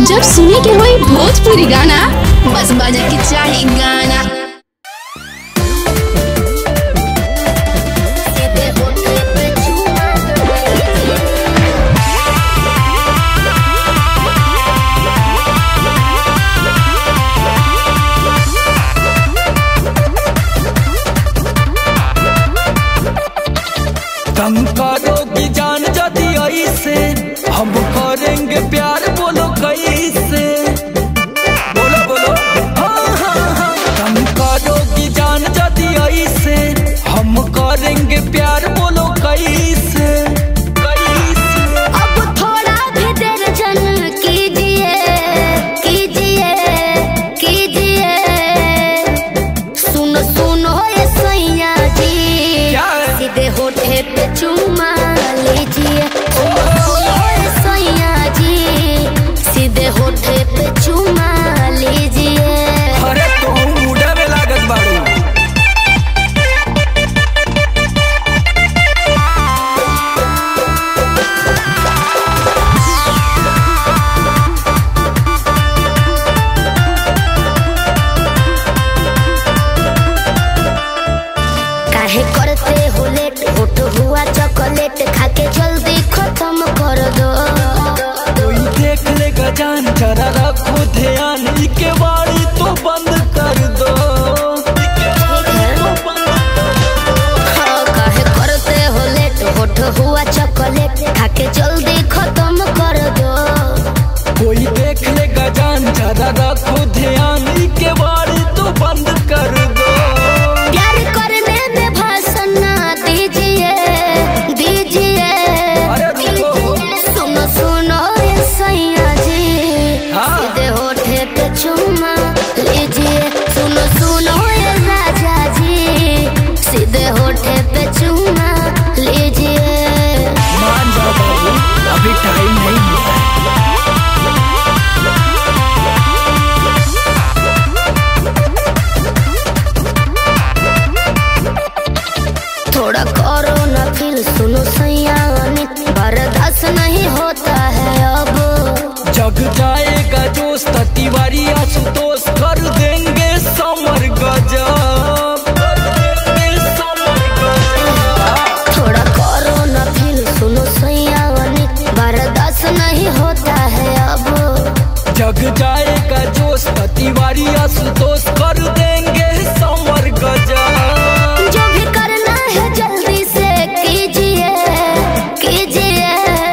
जब सुने के होई भोजपुरी गाना, बस बजे के चाही गाना। तुम करोगी जान जदी ऐसे, हम करेंगे प्यार, बोलो कैसे? बोलो बोलो हाँ हाँ हाँ। तुम करोगी जान जदी ऐसे, हम करेंगे प्यार, बोलो कैसे? अब थोड़ा भी देर जन कीजिए कीजिए कीजिए। सुनो सुनो ये सैया जी, सीधे होठे पे चुमा लीजिए। सैया जी, सीधे होठे पे चुमा लीजिए। अरे तुम मुड़ा में लागत बाड़ू। काहे करते हो लेट, होठ हुआ चॉकलेट, खाके जल्दी खत्म कर दो। कोई देख लेगा जान, जरा रखो ध्यान, के बारी तो बंद कर दो। हाँ, काहे करते हो लेट, होठ हुआ चॉकलेट, खाके जल्दी खत्म कर दो। कोई देख लेगा जान, जरा रखो ध्यान, के बारी तो बंद कर दो। प्यार करने में भाषण ना दीजिए दीजिए। सुनो सुनो ये सैया जी, सीधे होठे पे चुमा लीजिए। सुनो सुनो ये राजा जी, सीधे होठे पे चुमा लीजिए। मान जाओ बाबू, अभी टाइम नहीं हुआ है। थोड़ा करो ना फील, सुनो सैया बर्दाश्त नहीं होता है अब। जग जाएगा जोश, तिवारी आशुतोष कर देंगे समर गजब। थोड़ा करो ना फील, सुनो सैया बर्दाश्त नहीं होता है अब। जग जाएगा जोश, तिवारी आशुतोष कर देंगे समर गजब। जो भी करना है जल्दी से कीजिए कीजिए।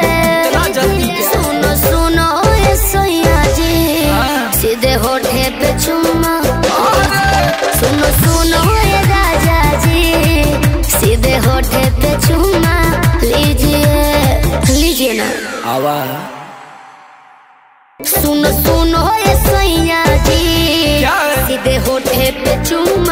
सुनो सुनो ये सैया जी, सीधे होठे पे चुमा। सुनो सुनो ये राजा जी, सीधे होठे पे चुमा लीजिए लीजिए ना। आवा सुनो सुनो ये सैया जी, सीधे होठे पे चुमा